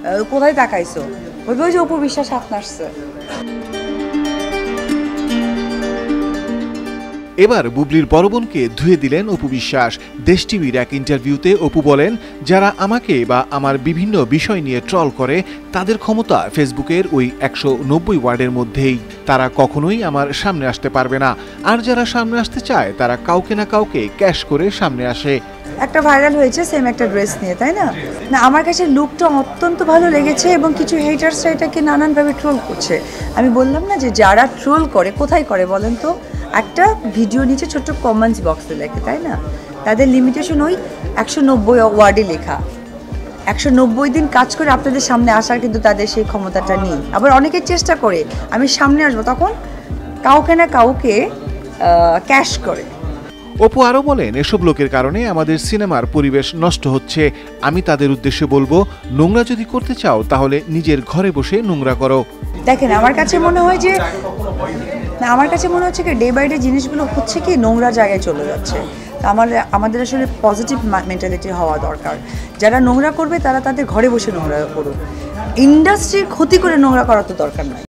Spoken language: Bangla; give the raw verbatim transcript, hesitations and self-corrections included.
কোথায় তাকাইছো, বলবে ওই যে অপু বিশ্বাস হাত নাড়ছে। এবার বুবলির বড় বোনকে ধুয়ে দিলেন অপু বিশ্বাস। দেশ টিভির এক ইন্টারভিউতে অপু বলেন, যারা আমাকে বা আমার বিভিন্ন বিষয় নিয়ে ট্রল করে তাদের ক্ষমতা ফেসবুকের ওই একশো নব্বই ওয়ার্ডের মধ্যেই, তারা কখনোই আমার সামনে আসতে পারবে না। আর যারা সামনে আসতে চায় তারা কাউকে না কাউকে ক্যাশ করে সামনে আসে। একটা ভাইরাল হয়েছে সেম একটা ড্রেস নিয়ে, তাই না? না, আমার কাছে লুকটা অত্যন্ত ভালো লেগেছে এবং কিছু হেটার্সরা এটাকে নানানভাবে ট্রোল করছে। আমি বললাম না যে যারা ট্রোল করে কোথায় করে বলেন তো, একটা ভিডিও নিচে ছোট্ট কমেন্টস বক্সে লেখে, তাই না? তাদের লিমিটেশন ওই একশো নব্বই ওয়ার্ডে লেখা। একশো নব্বই দিন কাজ করে আপনাদের সামনে আসার কিন্তু তাদের সেই ক্ষমতাটা নেই। আবার অনেকে চেষ্টা করে আমি সামনে আসবো, তখন কাউকে না কাউকে ক্যাশ করে। অপু আরও বলেন, এসব লোকের কারণে আমাদের সিনেমার পরিবেশ নষ্ট হচ্ছে। আমি তাদের উদ্দেশ্যে বলবো, নোংরা যদি করতে চাও তাহলে নিজের ঘরে বসে নোংরা করো। দেখেন, আমার কাছে মনে হয় যে না আমার কাছে মনে হচ্ছে কি ডে বাই ডে জিনিসগুলো হচ্ছে কি নোংরা জায়গায় চলে যাচ্ছে। তো আমাদের আমাদের আসলে পজিটিভ মেন্টালিটি হওয়া দরকার। যারা নোংরা করবে তারা তাদের ঘরে বসে নোংরা করুক, ইন্ডাস্ট্রির ক্ষতি করে নোংরা করার তো দরকার নাই।